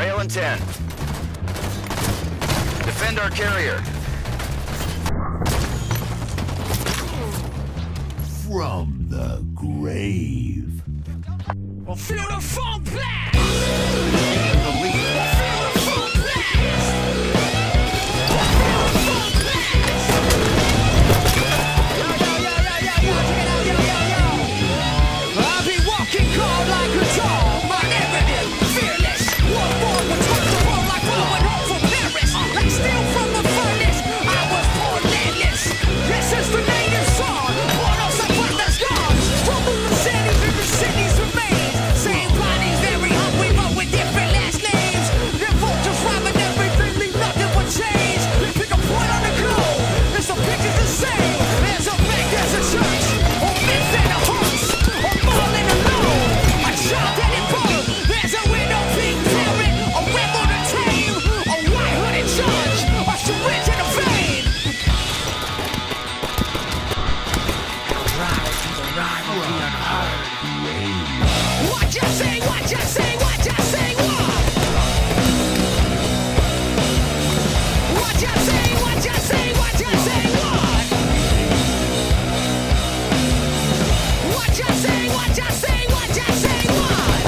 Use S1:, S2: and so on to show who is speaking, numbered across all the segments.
S1: Rail in 10. Defend our carrier.
S2: From the grave.
S3: Well, feel the funk blast! Feel the funk blast! Feel the funk blast! Yo. I'll be walking cold like a dog, my evidence fearless. One born with tons of roll like going home from Paris. Like steel from the furnace, I was born landless. This is the native song, born on some brothers' gods. Struggle the cities and the cities remains. Same bodies, very hungry, but with different last names. Their vultures robbing everything, leave nothing but change. They pick a point on the globe, it's the pictures the same. There's a bank, there's a church, or myth and a horse, or mall and a loan, a child and a boat. There's a window, pink parrot, a rebel to tame, a white hooded judge, a syringe in a vein. What you say, what you say, what you say, what? What you say, what you say, what you say, what? What you say, what you say, what you say, what?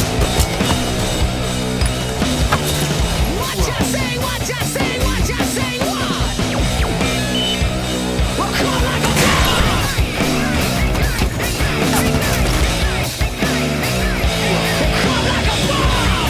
S3: What you say, what you say, what you say, what? Well, come like a come like a bomb!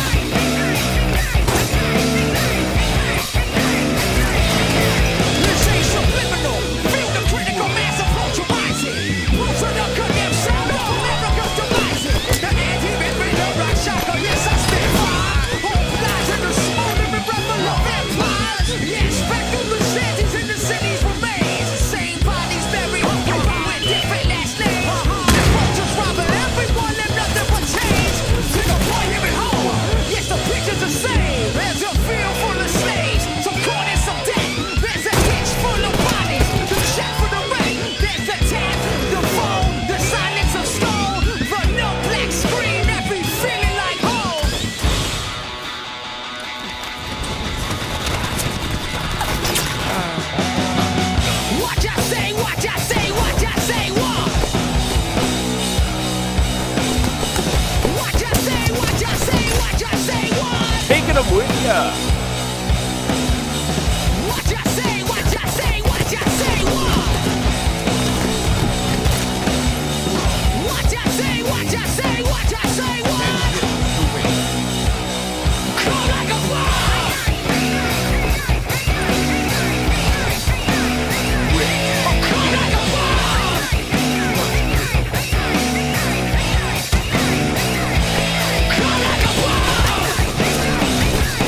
S3: This ain't subliminal. Feel the critical mass approach arising. Roots of the condemned sound of America's demising. The anti-movement, the rock shocker, yes, I spit fire. Hope lies in the smoldering rebel of empires. Yes, back through the shanties in the cities remains. The same bodies very hungry, but with different last names. The vultures robbing everyone and nothing but change. To the boy here at home, yes, the picture's the same. There's a field full of slaves, some corn and some debt. There's a ditch full of bodies, the shack for the wreck. There's the tap, the phone, the silence of stone, the no black screen, every feeling like home. What you say, what you say, what you say, what? What you say, what you say, what you say, what?
S4: Taking them with ya.
S3: What you say, what you say, what you say, what? What you say, what you say, what you say, what? Come like a bomb! Come like a bomb! Come like a bomb!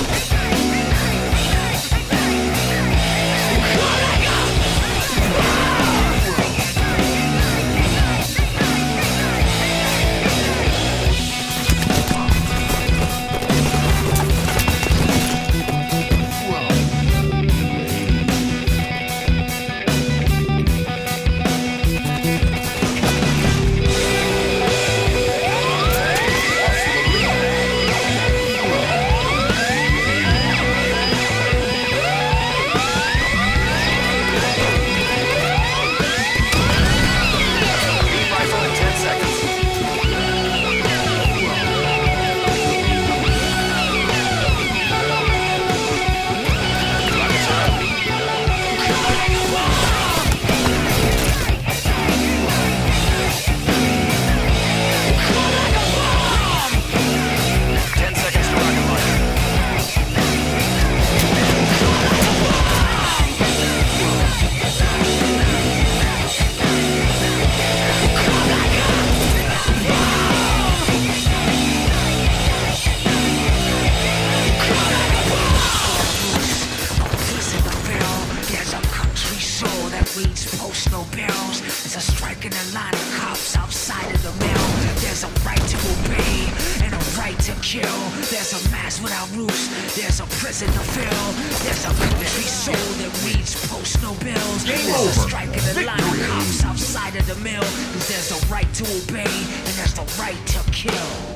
S1: Beam rifle in 10 seconds. Rockets are up. 10 seconds to rocket launch.
S3: There's a country soul that reads post-no barrels. There's a strike in the line of cops outside of the mill. There's a right to obey and a right to kill. There's a mass without roofs. There's a prison to fill. There's a country soul that reads post-no bills. There's a strike in the line of cops outside of the mill. There's a right to obey and there's the right to kill.